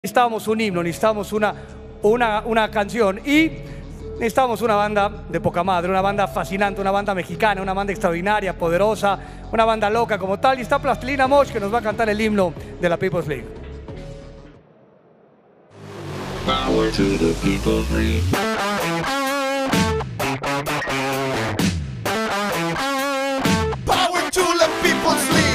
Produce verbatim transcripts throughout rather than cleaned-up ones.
Necesitábamos un himno, necesitábamos una, una, una canción y necesitábamos una banda de poca madre, una banda fascinante, una banda mexicana, una banda extraordinaria, poderosa, una banda loca como tal. Y está Plastilina Mosh que nos va a cantar el himno de la People's League. Power to the People's League. Power to the People's League.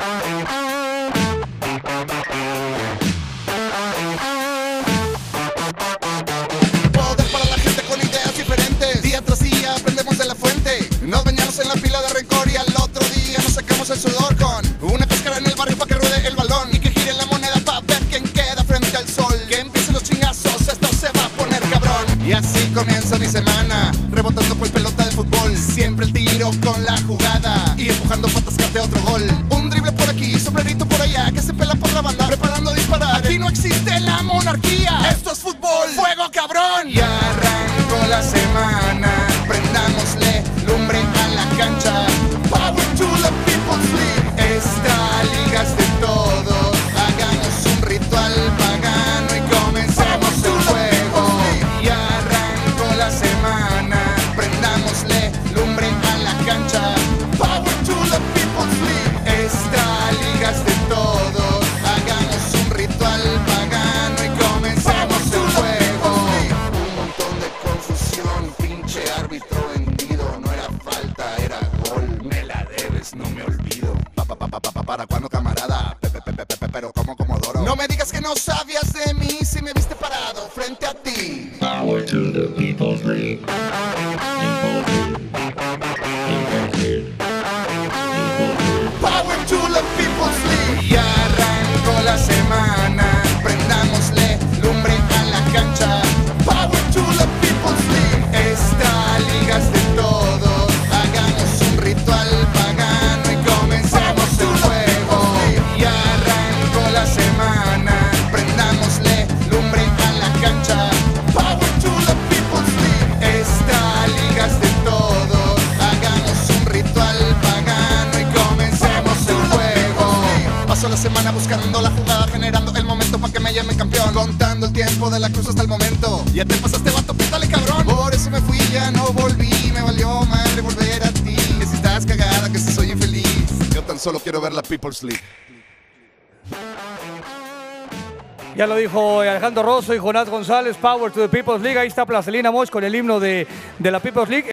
Poder para la gente con ideas diferentes. Día tras día aprendemos de la fuente. Nos bañamos en la pila de rencor y al otro día nos sacamos el sudor con una cáscara en el barrio para que ruede el balón y que gire la moneda para ver quién queda frente al sol. Que empiecen los chingazos, esto se va a poner cabrón. Y así comienza mi semana, rebotando por pelota de fútbol. Siempre el tiro con la jugada y empujando patas de otro gol. Un drible por aquí, sombrerito por allá, que se pela por la banda, preparando a disparar. Aquí no existe la monarquía, esto es fútbol, fuego cabrón. Y arrancó la semana, prendámosle lumbre a la cancha. Power to the People's League. Esta liga es de todos, hagamos un ritual pagano y comencemos el juego. Y arrancó la semana, prendámosle lumbre a la cancha. Power to the People's League. Esta liga es de todos, hagamos un ritual pagano y comencemos el juego. Un montón de confusión, pinche árbitro vendido. No era falta, era gol. Me la debes, no me olvido. Pa, pa, pa, pa, pa, pa, para cuando, camarada. Pe, pe, pe, pe, pe, pero como Comodoro. No me digas que no sabías de mí si me viste parado frente a ti. Power to the People's League. People's League. People's League. Power to the People's League. Y arrancó la semana, prendámosle lumbre a la cancha. Power to the People's League. Esta liga es de todos, hagamos un ritual pagano y comencemos el juego. Y arrancó la semana, prendámosle lumbre a la cancha. Power to the People's League. Esta liga es de todos, hagamos un ritual pagano y comencemos el juego. Paso la semana buscando la jugada, generando el momento para que me llame campeón. Contando el tiempo de la cruz hasta el momento. Ya te pasaste, vato, pítale, cabrón. Por eso me fui, ya no volví. Me valió madre volver a ti. Que si estás cagada, que si soy infeliz. Yo tan solo quiero ver la People's League. Ya lo dijo Alejandro Rosso y Jonás González, Power to the People's League. Ahí está Plastilina Mosh con el himno de, de la People's League.